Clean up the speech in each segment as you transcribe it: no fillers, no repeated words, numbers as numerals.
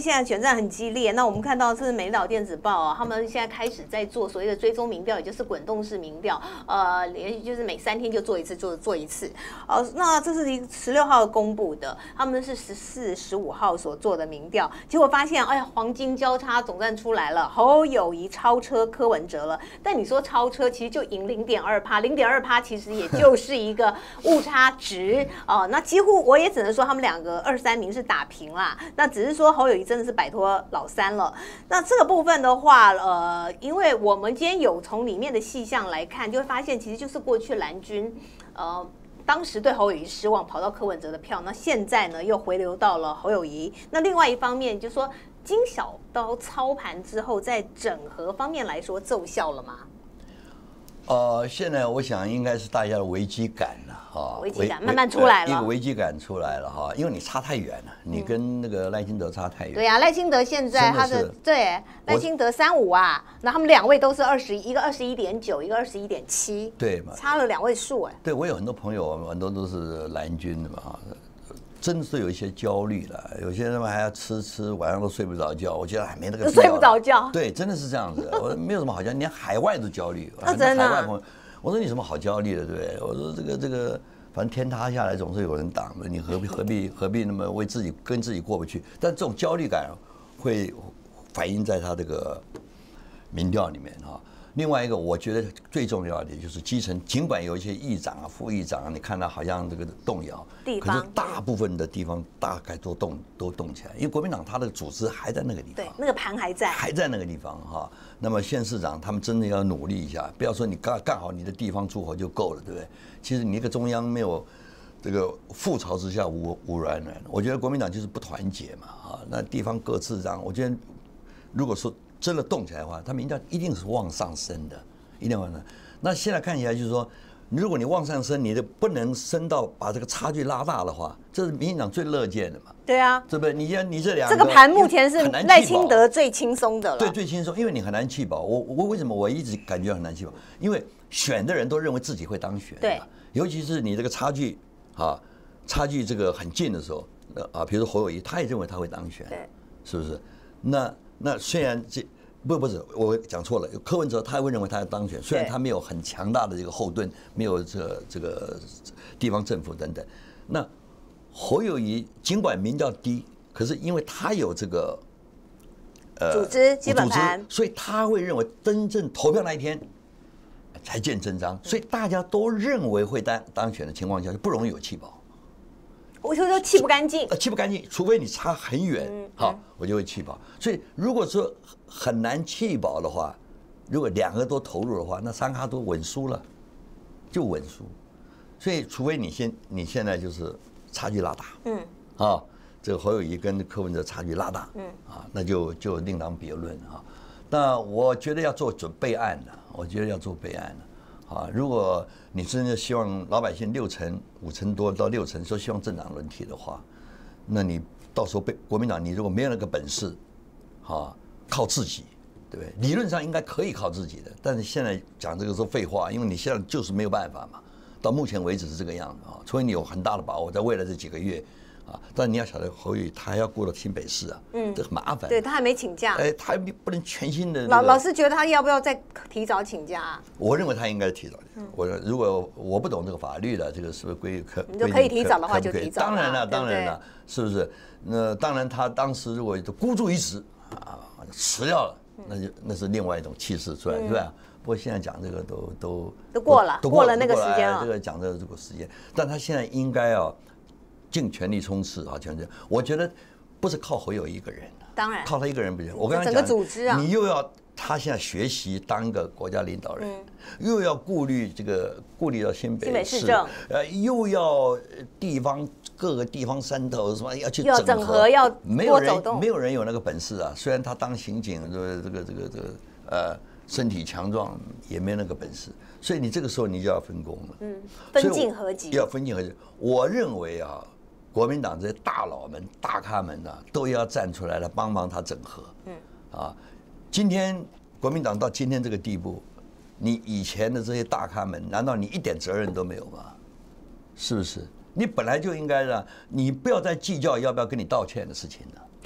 现在选战很激烈。那我们看到这是美丽岛电子报啊，他们现在开始在做所谓的追踪民调，也就是滚动式民调，连续就是每3天就做一次，做一次。那这是16号公布的，他们是14、15号所做的民调，结果发现，哎呀，黄金交叉总算出来了，侯友宜超车柯文哲了。但你说超车，其实就赢0.2%，0.2%其实也就是一个误差值那几乎我也只能说他们两个2、3名是打平啦。那只是说侯友宜真的是摆脱老三了。那这个部分的话，因为我们今天有从里面的细项来看，就会发现其实就是过去蓝军当时对侯友宜失望，跑到柯文哲的票，那现在呢又回流到了侯友宜。那另外一方面就是说，金小刀操盘之后，在整合方面来说奏效了吗？ 现在我想应该是大家的危机感了哈， 危机感慢慢出来了， 一个危机感出来了哈，因为你差太远了，你跟那个赖清德差太远。 对啊，赖清德现在他的对赖清德35啊，那他们2位都是21，一个21.9，一个21.7， 对嘛， 差了2位数哎。 对，我有很多朋友，很多都是蓝军的嘛，真是有一些焦虑了，有些人还要吃，晚上都睡不着觉。我觉得还没那个睡不着觉。 对，真的是这样子。我没有什么好焦虑，连海外都焦虑。 真的。 海外朋友，我说你什么好焦虑的，对不对？我说这个，反正天塌下来总是有人挡的，你何必那么为自己跟自己过不去？但这种焦虑感会反映在他这个民调里面哈。另外一个，我觉得最重要的就是基层，尽管有一些议长啊、副议长啊，你看他好像这个动摇，可是大部分的地方大概都动起来，因为国民党他的组织还在那个地方， 对，那个盘还在那个地方哈。那么县市长他们真的要努力一下，不要说你干好你的地方诸侯就够了，对不对？其实你一个中央没有这个覆巢之下无完卵，我觉得国民党就是不团结嘛啊，那地方各自这样，我觉得如果说真的动起来的话，他民调一定是往上升的，一定往上。那现在看起来就是说，如果你往上升，你的不能升到把这个差距拉大的话，这是民进党最乐见的嘛。 对啊， 对不对？你这两个， 这个盘目前是赖清德最轻松的了。 对，最轻松，因为你很难弃保。我为什么我一直感觉很难弃保？因为选的人都认为自己会当选， 对， 尤其是你这个差距这个很近的时候比如说侯友宜，他也认为他会当选， 对， 是不是？那虽然不是我讲错了，柯文哲他会认为他要当选，虽然他没有很强大的这个后盾，没有这个地方政府等等。那侯友宜尽管民调低，可是因为他有这个组织基本盘， 所以他会认为真正投票那一天才见真章，所以大家都认为会当选的情况下，就不容易有弃保。 我就说弃不干净， 弃不干净，除非你差很远，好，我就会弃保。所以如果说很难弃保的话，如果2个都投入的话，那3咖都稳输了，就稳输。所以除非你现在就是差距拉大，这个侯友宜跟柯文哲差距拉大，那就另当别论啊。那我觉得要做准备案的，如果你真的希望老百姓5成多到6成说希望政党轮替的话，那你到时候被国民党，你如果没有那个本事，靠自己，对不对？理论上应该可以靠自己的，但是现在讲这个是废话，因为你现在就是没有办法嘛。到目前为止是这个样子除非你有很大的把握，在未来这几个月但你要晓得侯友宜他还要过到新北市这很麻烦。 对，他还没请假， 他还不能全新的。 老师觉得他要不要再提早请假我认为他应该提早。如果我不懂这个法律的，这个是不是规你就可以提早的话就提早。 当然了，是不是？那当然，他当时如果孤注一掷辞掉了，那是另外一种气势出来，对吧？不过现在讲这个都过了那个时间了。 这个讲的这个时间，但他现在应该尽全力冲刺我觉得不是靠侯友宜一个人， 当然靠他一个人不行。我刚才讲整个组织你又要他现在学习当一个国家领导人，又要顾虑到新北市政，又要各个地方山头什么要去整合，没有人有那个本事虽然他当刑警，身体强壮也没那个本事，所以你这个时候你就要分工了， 分进合击， 要分进合击。我认为国民党这些大佬们、大咖们都要站出来帮忙他整合，今天国民党到今天这个地步，你以前的这些大咖们，难道你一点责任都没有吗？是不是？你本来就应该你不要再计较要不要跟你道歉的事情了。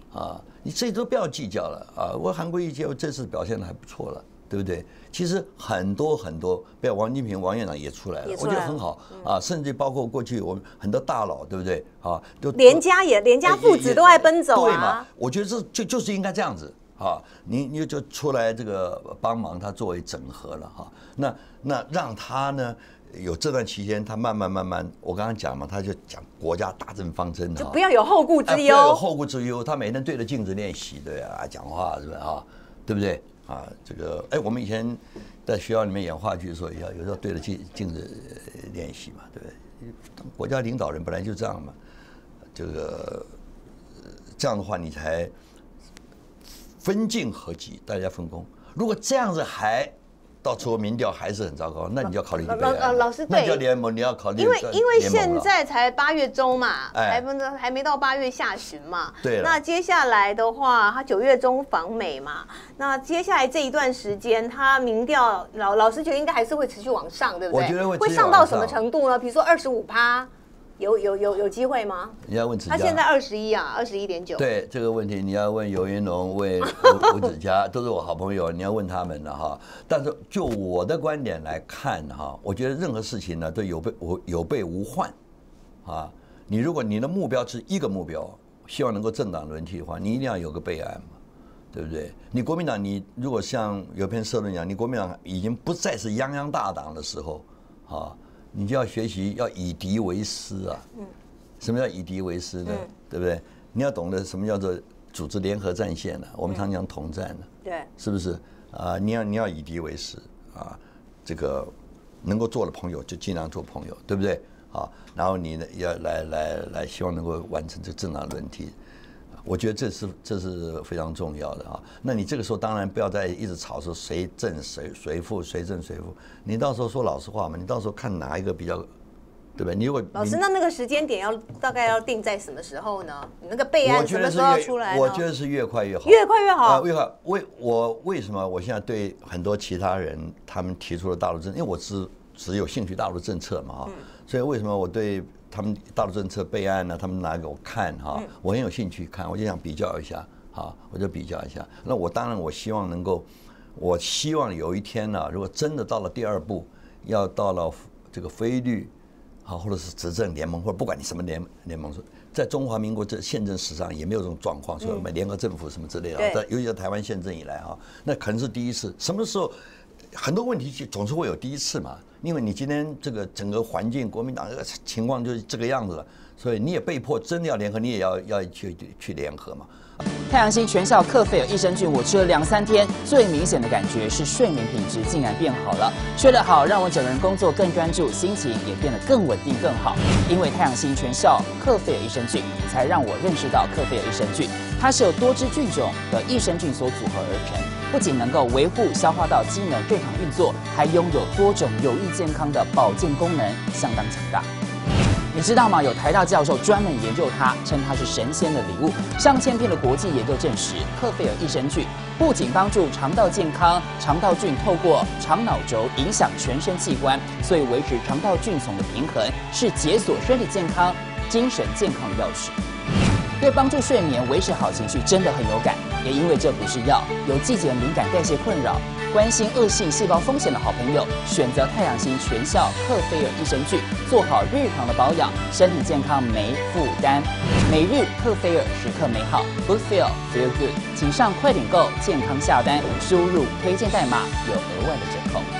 啊，你这都不要计较了啊。我韩国瑜这次表现的还不错了，对不对？其实很多，比如王金平王院长也出来了，我觉得很好啊。甚至包括过去我们很多大佬，对不对啊？就连家父子都爱奔走啊。 对嘛？我觉得就是应该这样子啊。你就出来这个帮忙他作为整合了哈。那让他呢？有这段期间，他慢慢，我刚刚讲嘛，他就讲国家大政方针， 就不要有后顾之忧， 不要有后顾之忧。他每天对着镜子练习，对啊，讲话是吧？啊，对不对？啊，这个我们以前在学校里面演话剧的时候，也要有时候对着镜子练习嘛，对不对？当国家领导人本来就这样嘛，这个这样的话，你才分进合击，大家分工。如果这样子还到时候民调还是很糟糕，那你就要考虑老师， 那叫联盟，你要考虑， 因为现在才8月中嘛，还没到8月下旬嘛。 对。 那接下来的话，他9月中访美嘛，那接下来这一段时间，他民调老师觉得应该还是会持续往上，对不对？ 我觉得会上到什么程度呢？比如说25%。有机会吗？ 你要问子嘉， 他现在21啊，21.9。 对这个问题，你要问游云龙，问吴子嘉，都是我好朋友，你要问他们的哈。但是就我的观点来看哈，我觉得任何事情呢都有备无患啊。如果你的目标是一个目标，希望能够政党轮替的话，你一定要有个备案嘛，对不对？你国民党，你如果像有篇社论讲，你国民党已经不再是泱泱大党的时候啊。你就要学习要以敌为师啊！什么叫以敌为师呢？对不对？你要懂得什么叫做组织联合战线呢？我们常讲统战呢， 对， 是不是啊？你要以敌为师啊！这个能够做的朋友就尽量做朋友，对不对？啊，然后你呢要来，希望能够完成这政党轮替。我觉得这是非常重要的啊。那你这个时候当然不要再一直吵说谁正谁负，谁正谁负。你到时候说老实话嘛，你到时候看哪一个比较，对不对？你如果老师那个时间点大概要定在什么时候呢？你那个备案什么时候要出来呢？ 我觉得是越快越好， 越快越好。 越快。为什么我现在对很多其他人他们提出了大陆政策，因为我只有兴趣大陆政策嘛哈，所以为什么我对他们大陆政策备案呢？他们拿给我看哈，我很有兴趣看，我就想比较一下，哈，我就比较一下。那当然我希望能够，我希望有一天呢，如果真的到了第2步，要到了这个非律，啊，或者是执政联盟，或者不管你什么联盟，在中华民国这宪政史上也没有这种状况，说联合政府什么之类的，尤其在台湾宪政以来啊，那可能是第一次。什么时候？很多问题总是会有第一次嘛，因为你今天这个整个环境，国民党这个情况就是这个样子了，所以你也被迫真的要联合，你也要去联合嘛。 太阳星全效克菲尔益生菌，我吃了2、3天，最明显的感觉是睡眠品质竟然变好了。睡得好，让我整个人工作更专注，心情也变得更稳定更好。因为太阳星全效克菲尔益生菌，才让我认识到克菲尔益生菌，它是由多支菌种的益生菌所组合而成，不仅能够维护消化道机能正常运作，还拥有多种有益健康的保健功能，相当强大。你知道吗？有台大教授专门研究它，称它是神仙的礼物。上千篇的国际研究证实，克菲尔益生菌不仅帮助肠道健康，肠道菌透过肠脑轴影响全身器官，所以维持肠道菌丛的平衡是解锁身体健康、精神健康的钥匙。对帮助睡眠、维持好情绪真的很有感。也因为这不是药，有季节敏感、代谢困扰、关心恶性细胞风险的好朋友，选择太阳星全效克菲尔益生菌，做好日常的保养，身体健康没负担。每日克菲尔，时刻美好 ，Good Feel Feel Good，请上快点购健康下单，输入推荐代码有额外的折扣。